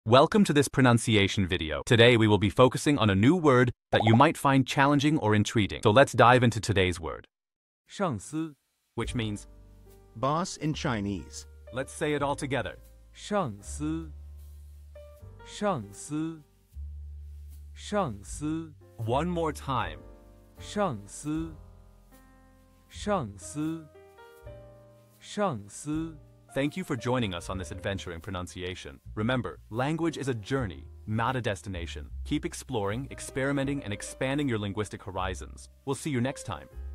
Welcome to this pronunciation video. Today we will be focusing on a new word that you might find challenging or intriguing. So let's dive into today's word. 上司 Which means, Boss in Chinese. let's say it all together. 上司上司上司 One more time. 上司上司上司 Thank you for joining us on this adventure in pronunciation. Remember, language is a journey, not a destination. Keep exploring, experimenting, and expanding your linguistic horizons. We'll see you next time.